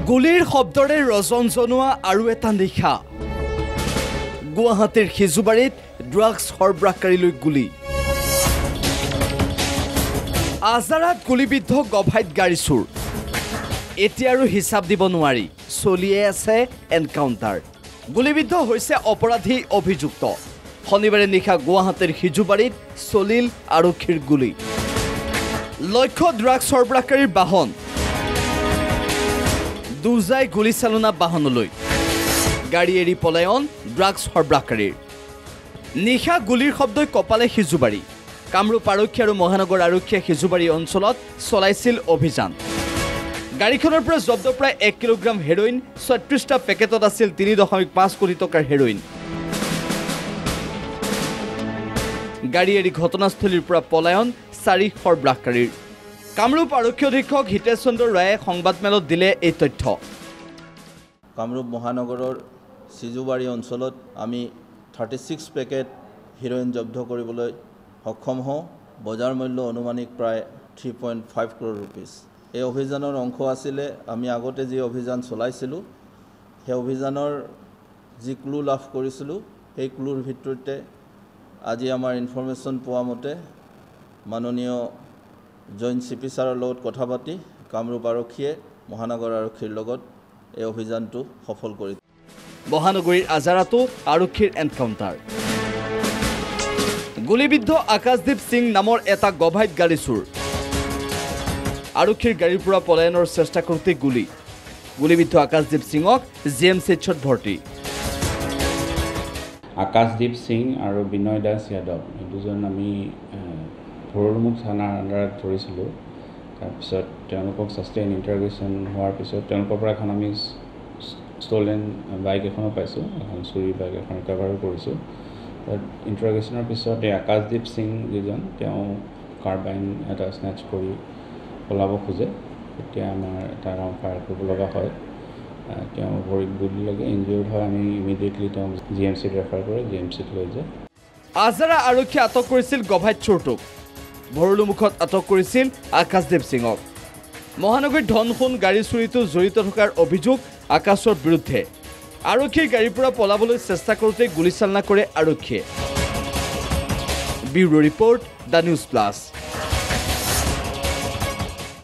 গুলিৰ শব্দৰে ৰজনজনোৱা আৰু এটা নিশা গুৱাহাটীৰ হিজুবাৰীত ড্ৰাগছ সৰবৰাহকাৰীলৈ গুলি আজাৰাত গুলিবিদ্ধ গভাইত গাড়ী চুৰ এতিয়া আৰু হিচাপ দিব নোৱাৰি চলিয়ে আছে এনকাউণ্টাৰ গুলিবিদ্ধ হৈছে অপৰাধী অভিযুক্ত শনিবাৰে নিশা গুৱাহাটীৰ হিজুবাৰীত চলিল আৰক্ষীৰ গুলি লক্ষ্য ড্ৰাগছ সৰবৰাহকাৰীৰ বাহন দুজাই গুলি চালনা বাহনলৈ গাড়ী এৰি পলায়ন ড্ৰাগছ সৰবৰাহকাৰীৰ নিশা গুলিৰ শব্দই কপালে হিজুবাৰী কামৰূপ আৰক্ষী আৰু মহানগৰ আৰক্ষীয়ে হিজুবাৰী অঞ্চলত চলাইছিল অভিযান গাড়ীখনৰ পৰা জব্দ প্ৰায় 1 কিলোগ্ৰাম হেৰোইন 36টা পেকেটত আছিল 3.5 কোটি টকাৰ হেৰোইন গাড়ী এৰি ঘটনাস্থলীৰ পৰা পলায়ন 4 সৰবৰাহকাৰীৰ কামৰূপ আৰক্ষী অধীক্ষক হিতেশ চন্দ্ৰ ৰায়ে সংবাদমেলত দিলে এই তথ্য কামৰূপ মহানগৰৰ সিজুবাৰী অঞ্চলত আমি 36 পেকেট হেৰোইন জব্দ কৰিবলৈ সক্ষম হওঁ বজাৰ মূল্য অনুমানিক প্ৰায় 3.5 crore rupees এই অভিযানৰ অংশ আছিল আমি আগতে যি অভিযান চলাইছিলোঁ সেই অভিযানৰ যি ক্লু লাভ কৰিছিলোঁ সেই ক্লুৰ ভিতৰতে আজি আমাৰ ইনফৰমেশ্যন পোৱা মতে মাননীয় জইণ্ট চিপি ছাৰৰ লগত কথা পাতি কামৰূপ আৰক্ষীয়ে মহানগৰ আৰক্ষীৰ লগত এই অভিযানটো সফল কৰি মহানগৰীৰ আজাৰাতো আৰক্ষীৰ এনকাউণ্টাৰ গুলিবিদ্ধ আকাশদীপ সিং নামৰ এটা গভাইত গাড়ী চুৰ আৰক্ষীৰ গাড়ীৰ পৰা পলায়নৰ চেষ্টা কৰোঁতে গুলিবিদ্ধ আকাশদীপ সিঙক জিএমচিএইচত ভৰ্তি আকাশদীপ সিং আৰু বিনয় দাস যাদৱ দুজন আমি ভৰলুমুখ থানাৰ আণ্ডাৰত ধৰিছিলোঁ তাৰপিছত তেওঁলোকক সাষ্টেইন ইণ্টাৰগেশ্যন হোৱাৰ পিছত তেওঁলোকৰ পৰা এখন আমি ষ্টলেন বাইক এখনো পাইছোঁ এখন চুৰি বাইক এখন ৰিকভাৰো কৰিছোঁ ইণ্টাৰগেশ্যনৰ পিছত এই আকাশদীপ সিং যিজন তেওঁ কাৰ্বাইন এটা স্নেচ কৰি পলাব খোজে তেতিয়া আমাৰ এটা ৰাউণ্ড ফায়াৰ কৰিব লগা হয় তেওঁ ভৰিত গুলি লাগে ইনজিউৰ্ড হয় আমি ইমিডিয়েটলি তেওঁক জিএমচিত ৰেফাৰ কৰি জিএমচিত লৈ যায় আজাৰা আৰক্ষীয়ে আটক কৰিছিল গভাইত চোৰটোক ভৰলুমুখত আটক কৰিছিল আকাশদীপ সিঙক মহানগৰীৰ ধনসোণ গাড়ী চুৰিটো জড়িত থকাৰ অভিযোগ আকাশৰ বিৰুদ্ধে আৰক্ষীৰ গাড়ীৰ পৰা পলাবলৈ চেষ্টা কৰোঁতে গুলীচালনা কৰে আৰক্ষীয়ে bureau report the news plus